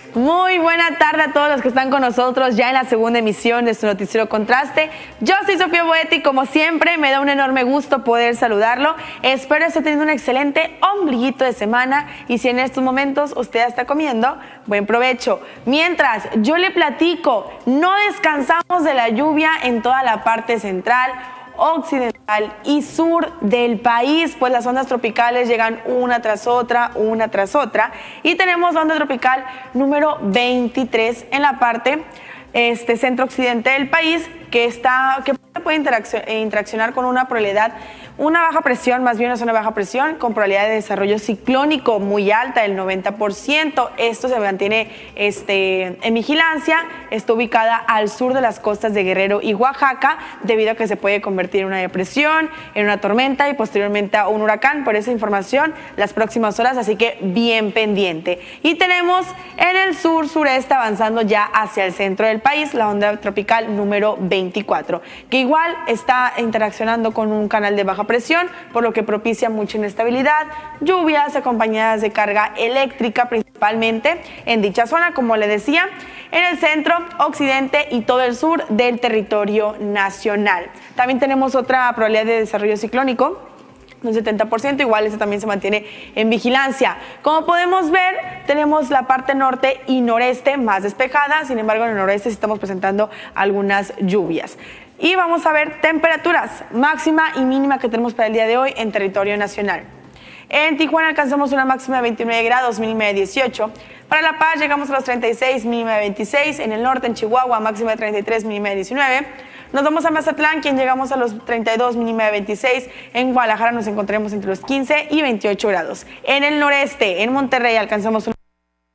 Muy buena tarde a todos los que están con nosotros ya en la segunda emisión de su noticiero Contraste. Yo soy Sofía Boetti y como siempre me da un enorme gusto poder saludarlo. Espero esté teniendo un excelente ombliguito de semana y si en estos momentos usted está comiendo, buen provecho. Mientras yo le platico, no descansamos de la lluvia en toda la parte central, occidental y sur del país, pues las ondas tropicales llegan una tras otra, y tenemos la onda tropical número 23 en la parte centro-occidente del país que puede interaccionar con una probabilidad, una baja presión, más bien es una baja presión con probabilidad de desarrollo ciclónico muy alta, del 90%. Esto se mantiene en vigilancia, está ubicada al sur de las costas de Guerrero y Oaxaca, debido a que se puede convertir en una depresión, en una tormenta y posteriormente a un huracán. Por esa información, las próximas horas, así que bien pendiente. Y tenemos en el sur-sureste avanzando ya hacia el centro del país, la onda tropical número 24, que igual está interaccionando con un canal de baja presión, por lo que propicia mucha inestabilidad, lluvias acompañadas de carga eléctrica, principalmente en dicha zona, como le decía, en el centro, occidente y todo el sur del territorio nacional. También tenemos otra probabilidad de desarrollo ciclónico, un 70%, igual eso también se mantiene en vigilancia. Como podemos ver, tenemos la parte norte y noreste más despejada, sin embargo en el noreste sí estamos presentando algunas lluvias. Y vamos a ver temperaturas máxima y mínima que tenemos para el día de hoy en territorio nacional. En Tijuana alcanzamos una máxima de 29 grados, mínima de 18. Para La Paz llegamos a los 36, mínima de 26. En el norte, en Chihuahua, máxima de 33, mínima de 19. Nos vamos a Mazatlán, quien llegamos a los 32, mínima de 26. En Guadalajara nos encontraremos entre los 15 y 28 grados. En el noreste, en Monterrey, alcanzamos un...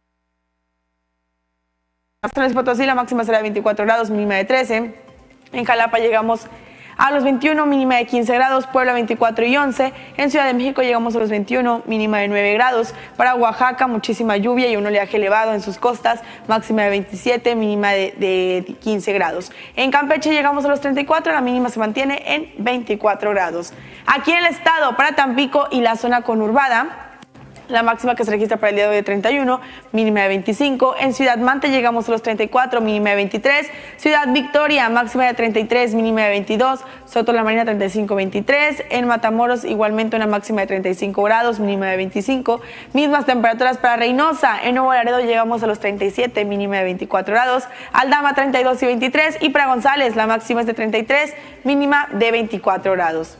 En San Luis Potosí la máxima será de 24 grados, mínima de 13. En Jalapa llegamos a los 21, mínima de 15 grados, Puebla 24 y 11. En Ciudad de México llegamos a los 21, mínima de 9 grados. Para Oaxaca, muchísima lluvia y un oleaje elevado en sus costas, máxima de 27, mínima de 15 grados. En Campeche llegamos a los 34, la mínima se mantiene en 24 grados. Aquí en el estado, para Tampico y la zona conurbada, la máxima que se registra para el día de hoy de 31, mínima de 25. En Ciudad Mante llegamos a los 34, mínima de 23. Ciudad Victoria, máxima de 33, mínima de 22. Soto la Marina, 35, 23. En Matamoros, igualmente una máxima de 35 grados, mínima de 25. Mismas temperaturas para Reynosa. En Nuevo Laredo llegamos a los 37, mínima de 24 grados. Aldama, 32 y 23. Y para González, la máxima es de 33, mínima de 24 grados.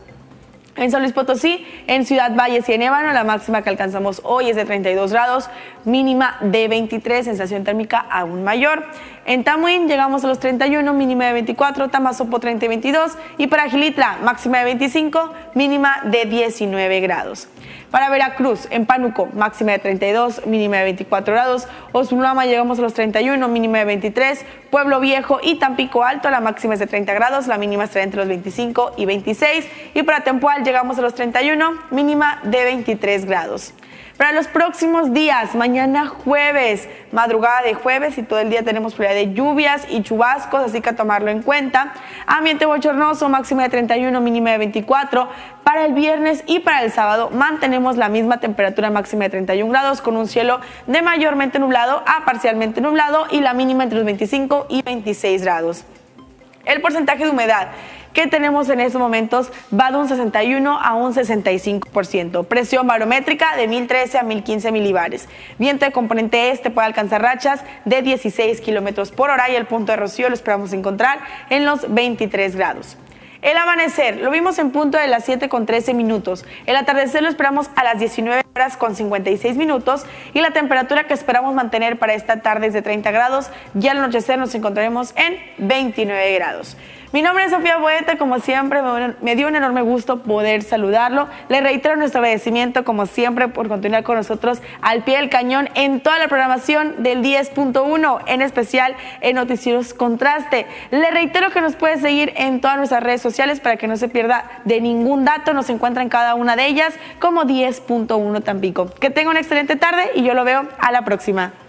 En San Luis Potosí, en Ciudad Valles y en Ébano, la máxima que alcanzamos hoy es de 32 grados, mínima de 23, sensación térmica aún mayor. En Tamuín llegamos a los 31, mínima de 24, Tamazopo 30 y 22. Y para Gilitla, máxima de 25, mínima de 19 grados. Para Veracruz, en Pánuco, máxima de 32, mínima de 24 grados. Oslama llegamos a los 31, mínima de 23. Pueblo Viejo y Tampico Alto, la máxima es de 30 grados, la mínima estará entre los 25 y 26. Y para Tempoal llegamos a los 31, mínima de 23 grados. Para los próximos días, mañana jueves, madrugada de jueves y todo el día tenemos probabilidad de lluvias y chubascos, así que a tomarlo en cuenta. Ambiente bochornoso, máxima de 31, mínima de 24. Para el viernes y para el sábado mantenemos la misma temperatura máxima de 31 grados con un cielo de mayormente nublado a parcialmente nublado y la mínima entre los 25 y 26 grados. El porcentaje de humedad que tenemos en estos momentos va de un 61 a un 65%. Presión barométrica de 1013 a 1015 milibares. Viento de componente este puede alcanzar rachas de 16 kilómetros por hora y el punto de rocío lo esperamos encontrar en los 23 grados. El amanecer lo vimos en punto de las 7:13 minutos. El atardecer lo esperamos a las 19:56 y la temperatura que esperamos mantener para esta tarde es de 30 grados. Ya al anochecer nos encontraremos en 29 grados. Mi nombre es Sofía Boetti, como siempre me dio un enorme gusto poder saludarlo. Le reitero nuestro agradecimiento como siempre por continuar con nosotros al pie del cañón en toda la programación del 10.1, en especial en Noticieros Contraste. Le reitero que nos puede seguir en todas nuestras redes sociales para que no se pierda de ningún dato. Nos encuentra en cada una de ellas como 10.1 Tampico. Que tenga una excelente tarde y yo lo veo a la próxima.